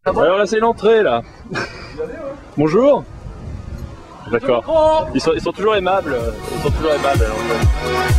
Alors là c'est l'entrée là. Bonjour. D'accord. Ils sont toujours aimables. Ils sont toujours aimables à l'entrée.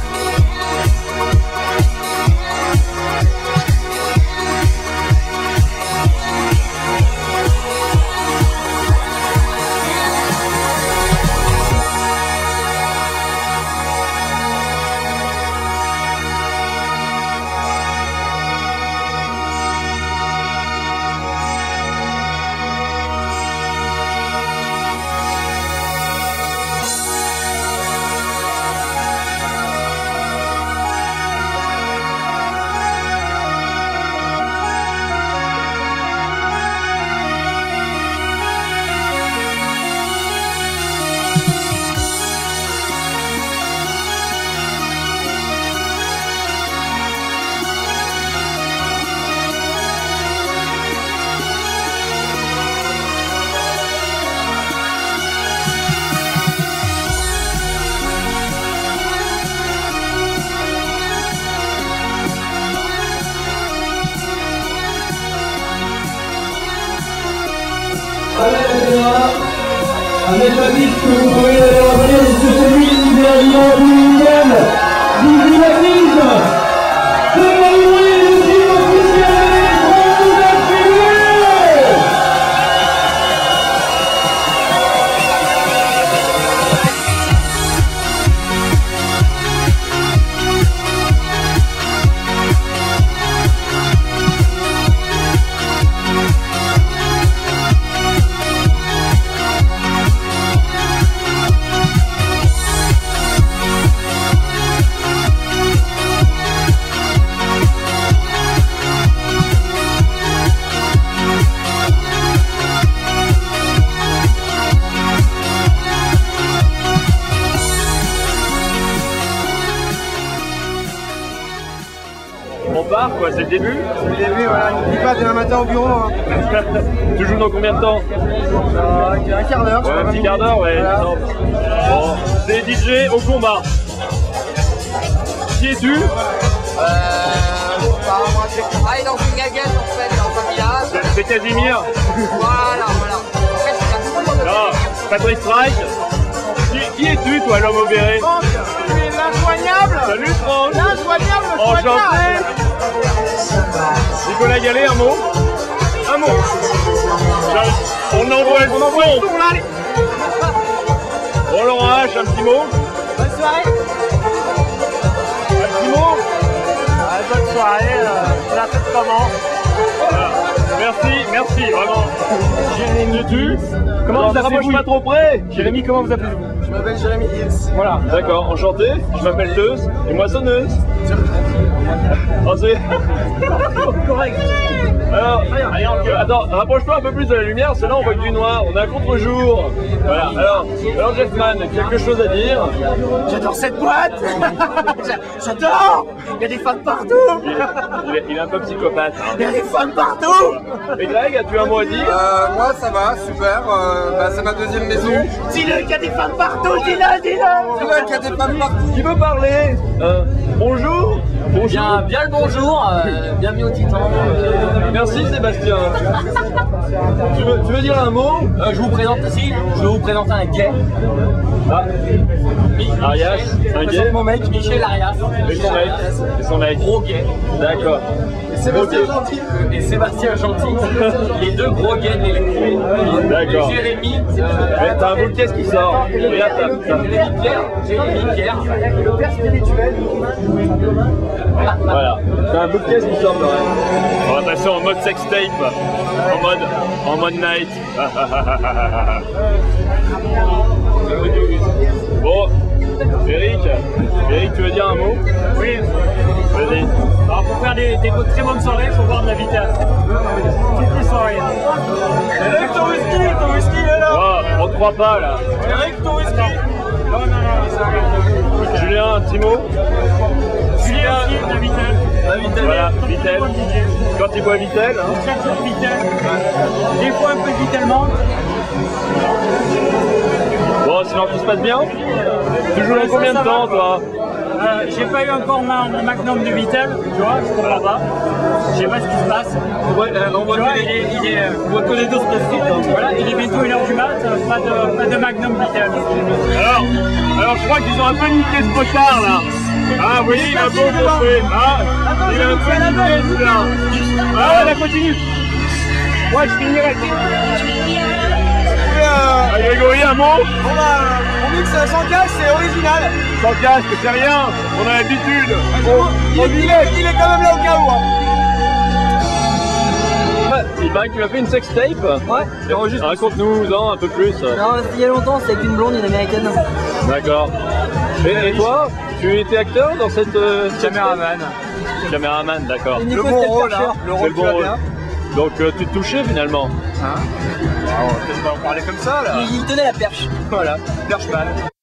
Avec la liste que vous pouvez aller remplir, c'est celui qui vient du week-end. Vive la liste. C'est la nuit du film officiel. On vous a filé. On part quoi, c'est le début? C'est le début, voilà, n'oublie pas demain matin au bureau. Hein. Tu joues dans combien de temps? Un quart d'heure. Ouais, un petit quart d'heure, ouais. Voilà. Bon, c'est DJ au combat. Qui es-tu? Moi je travaille dans une gaguette en fait, dans un village. C'est Casimir. Voilà. En fait, c'est Non, Patrick Strike. Qui es-tu toi, l'homme au béret? Franck, tu es l'injoignable. Salut Franck. L'injoignable. Enchanté. Nicolas Gallet, un mot? Un mot. On envoie le son. Bon, Laurent H, un petit mot? Bonne soirée. Un petit mot? Bonne soirée, la fête commence. Voilà. Merci, vraiment. Jérémy, comment vous rapproche pas trop près? Jérémy, comment vous appelez-vous? Je m'appelle Jérémy Hills. Voilà, d'accord, enchanté. Je m'appelle Teuse et moissonneuse. Oh, c'est... Correct. Alors, attends, rapproche-toi un peu plus de la lumière, parce que là on voit que du noir, on a un contre-jour. Voilà, alors Jeffman, quelque chose à dire? J'adore cette boîte. J'adore. Il y a des fans partout. Il est un peu psychopathe. Hein. Il y a des fans partout. Et Greg, as-tu un mot à dire? Moi ça va, super, c'est ma deuxième maison. Dis-le qu'il y a des fans partout, dis-le. Dis-le qu'il y a des fans partout. Qui veut parler? Bonjour. Bien le bonjour, bienvenue au Titan. Merci Sébastien. Tu veux dire un mot? Je vais vous présenter un gay. Ah. Arias, un gay? Mon mec, Michel Arias. Et son mec. Gros gay. D'accord. Sébastien Gentil. Et Sébastien Gentil. Les deux gros gays de l'électro. D'accord. Et Jérémy. T'as un bout de caisse qui sort. Regarde, Jérémy Pierre. Le père spirituel. Voilà. T'as un bout de caisse qui sort quand même. On va passer en mode sex tape. En mode night. Bon, Eric, tu veux dire un mot? Oui. Vas-y. Alors pour faire des très bonnes soirées, il faut boire de la vitesse. Toutes les soirées. Eric, ton whisky est là. Oh, on te croit pas là. Eric, ton whisky. Non, ça va. Julien, un petit mot? Julien aussi, de Vitel. Voilà, Vitel. Quand il boit Vitel. Hein. Chaque jour Vitel. Des fois un peu de Vitel manque. Bon, sinon tout se passe bien? Tu joues dans combien de temps toi? J'ai pas eu encore mon magnum de Vittel, tu vois, je comprends pas. Je sais pas ce qui se passe. On voit que les deux spécifiques. Voilà, il est bientôt 1h du mat, pas de magnum Vittel. Alors je crois qu'ils ont un peu niqué ce potard là. Ah, vous voyez, il a un peu gonflé. Ah, il a un peu niqué celui-là. Ah, là, continue. Ouais, je finirai. Grégory, un mot? On dit que c'est sans casque, c'est original. Sans casque, c'est rien. On a l'habitude. Il est quand même là au cas où. Il paraît que tu m'as fait une sextape. Ouais. Raconte-nous-en un peu plus. Non, il y a longtemps, c'était avec une blonde, une américaine. D'accord. Et toi, tu étais acteur dans cette Caméraman. Caméraman, d'accord. Le bon rôle, hein. Le rôle bon rôle. Donc tu te touchais finalement. On va peut-être pas en parler comme ça là. Il tenait la perche. Voilà, perche mal.